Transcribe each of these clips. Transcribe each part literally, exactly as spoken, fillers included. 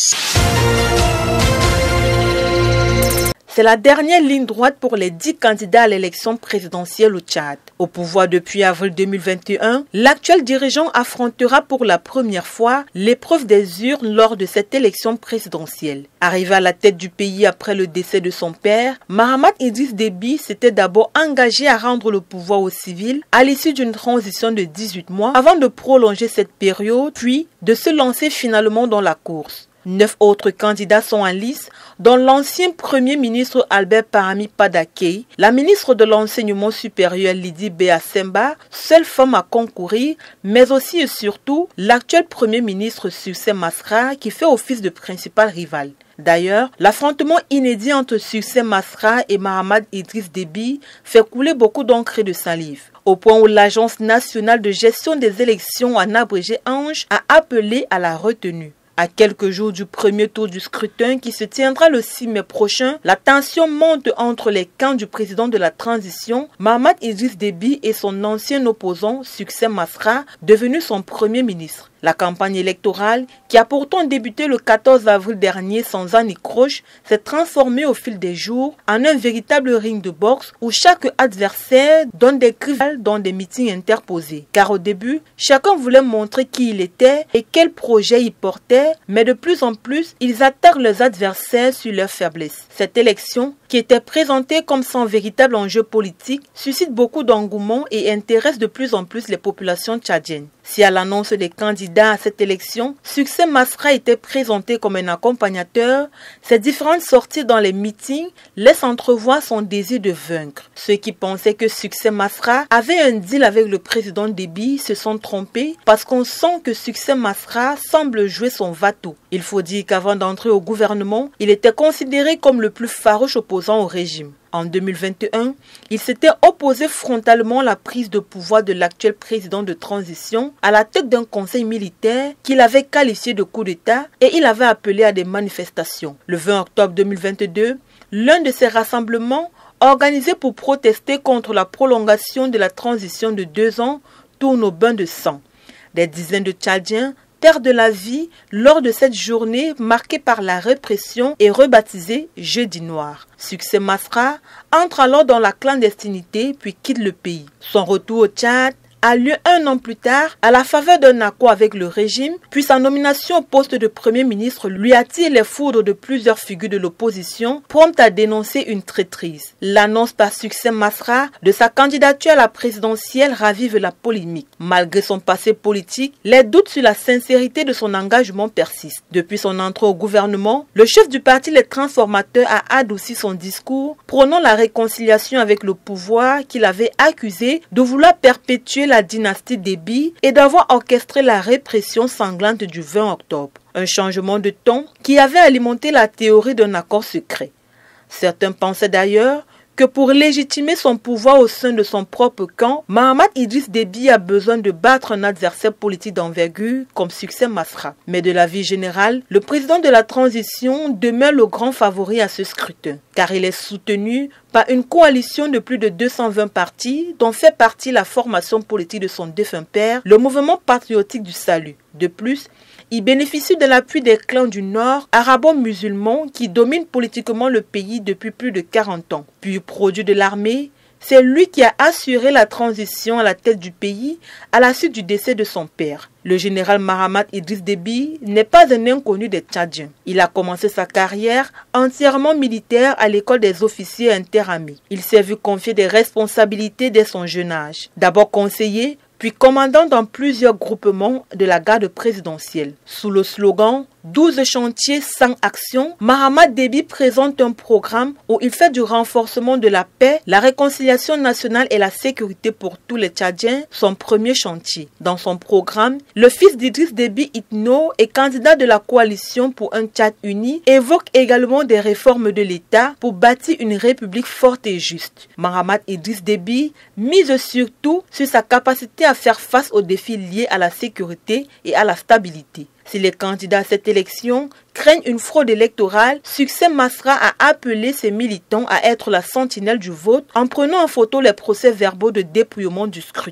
C'est la dernière ligne droite pour les dix candidats à l'élection présidentielle au Tchad. Au pouvoir depuis avril deux mille vingt et un, l'actuel dirigeant affrontera pour la première fois l'épreuve des urnes lors de cette élection présidentielle. Arrivé à la tête du pays après le décès de son père, Mahamat Idriss Déby s'était d'abord engagé à rendre le pouvoir aux civils à l'issue d'une transition de dix-huit mois avant de prolonger cette période, puis de se lancer finalement dans la course. Neuf autres candidats sont en lice, dont l'ancien Premier ministre Albert Parami Padakei, la ministre de l'Enseignement supérieur Lydie Béa Semba, seule femme à concourir, mais aussi et surtout l'actuel Premier ministre Succès Masra qui fait office de principal rival. D'ailleurs, l'affrontement inédit entre Succès Masra et Mahamat Idriss Déby fait couler beaucoup d'encre et de salive, au point où l'Agence nationale de gestion des élections, en abrégé ANGE, a appelé à la retenue. À quelques jours du premier tour du scrutin qui se tiendra le six mai prochain, la tension monte entre les camps du président de la transition, Mahamat Idriss Déby, et son ancien opposant, Succès Masra, devenu son premier ministre. La campagne électorale, qui a pourtant débuté le quatorze avril dernier sans anicroche, s'est transformée au fil des jours en un véritable ring de boxe où chaque adversaire donne des cris dans des meetings interposés. Car au début, chacun voulait montrer qui il était et quel projet il portait, mais de plus en plus, ils attaquent leurs adversaires sur leurs faiblesses. Cette élection, qui était présentée comme sans véritable enjeu politique, suscite beaucoup d'engouement et intéresse de plus en plus les populations tchadiennes. Si à l'annonce des candidats à cette élection, Succès Masra était présenté comme un accompagnateur, ses différentes sorties dans les meetings laissent entrevoir son désir de vaincre. Ceux qui pensaient que Succès Masra avait un deal avec le président Déby se sont trompés parce qu'on sent que Succès Masra semble jouer son va-tout. Il faut dire qu'avant d'entrer au gouvernement, il était considéré comme le plus farouche opposant au régime. En deux mille vingt et un, il s'était opposé frontalement à la prise de pouvoir de l'actuel président de transition à la tête d'un conseil militaire qu'il avait qualifié de coup d'État et il avait appelé à des manifestations. Le vingt octobre deux mille vingt-deux, l'un de ces rassemblements, organisé pour protester contre la prolongation de la transition de deux ans, tourne au bain de sang. Des dizaines de Tchadiens perdent la vie lors de cette journée marquée par la répression et rebaptisée Jeudi Noir. Succès Masra entre alors dans la clandestinité puis quitte le pays. Son retour au Tchad a lieu un an plus tard à la faveur d'un accord avec le régime, puis sa nomination au poste de Premier ministre lui attire les foudres de plusieurs figures de l'opposition promptes à dénoncer une traîtrise. L'annonce par Succès Masra de sa candidature à la présidentielle ravive la polémique. Malgré son passé politique, les doutes sur la sincérité de son engagement persistent. Depuis son entrée au gouvernement, le chef du parti Les Transformateurs a adouci son discours, prônant la réconciliation avec le pouvoir qu'il avait accusé de vouloir perpétuer la dynastie Déby et d'avoir orchestré la répression sanglante du vingt octobre. Un changement de ton qui avait alimenté la théorie d'un accord secret. Certains pensaient d'ailleurs que pour légitimer son pouvoir au sein de son propre camp, Mahamat Idriss Déby a besoin de battre un adversaire politique d'envergure comme Succès Masra. Mais de la vie générale, le président de la transition demeure le grand favori à ce scrutin, car il est soutenu par une coalition de plus de deux cent vingt partis dont fait partie la formation politique de son défunt père, le mouvement patriotique du salut. De plus, il bénéficie de l'appui des clans du Nord arabo-musulmans qui dominent politiquement le pays depuis plus de quarante ans. Puis produit de l'armée, c'est lui qui a assuré la transition à la tête du pays à la suite du décès de son père. Le général Mahamat Idriss Déby n'est pas un inconnu des Tchadiens. Il a commencé sa carrière entièrement militaire à l'école des officiers interarmées. Il s'est vu confier des responsabilités dès son jeune âge. D'abord conseiller, puis commandant dans plusieurs groupements de la garde présidentielle. Sous le slogan « douze chantiers sans action », Mahamat Déby présente un programme où il fait du renforcement de la paix, la réconciliation nationale et la sécurité pour tous les Tchadiens son premier chantier. Dans son programme, le fils d'Idriss Déby Itno et candidat de la coalition pour un Tchad uni évoque également des réformes de l'État pour bâtir une république forte et juste. Mahamat Idriss Déby mise surtout sur sa capacité à faire face aux défis liés à la sécurité et à la stabilité. Si les candidats à cette élection craignent une fraude électorale, Succès Masra a appelé ses militants à être la sentinelle du vote en prenant en photo les procès-verbaux de dépouillement du scrutin.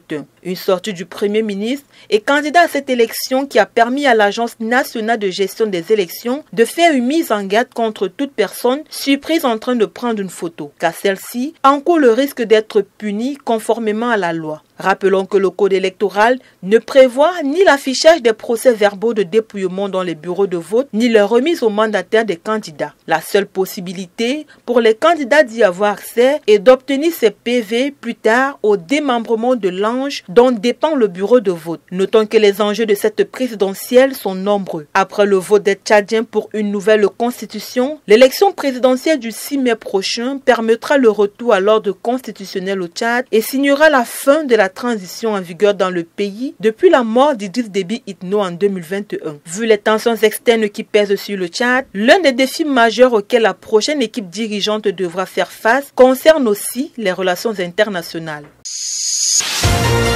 Une sortie du Premier ministre et candidat à cette élection qui a permis à l'Agence nationale de gestion des élections de faire une mise en garde contre toute personne surprise en train de prendre une photo, car celle-ci encourt le risque d'être punie conformément à la loi. Rappelons que le code électoral ne prévoit ni l'affichage des procès-verbaux de dépouillement dans les bureaux de vote, ni leur remise aux mandataires des candidats. La seule possibilité pour les candidats d'y avoir accès est d'obtenir ces P V plus tard au démembrement de l'ange dont dépend le bureau de vote. Notons que les enjeux de cette présidentielle sont nombreux. Après le vote des Tchadiens pour une nouvelle constitution, l'élection présidentielle du six mai prochain permettra le retour à l'ordre constitutionnel au Tchad et signera la fin de la transition en vigueur dans le pays depuis la mort d'Idriss Déby Itno en deux mille vingt et un. Vu les tensions externes qui pèsent sur le Tchad, l'un des défis majeurs auxquels la prochaine équipe dirigeante devra faire face concerne aussi les relations internationales.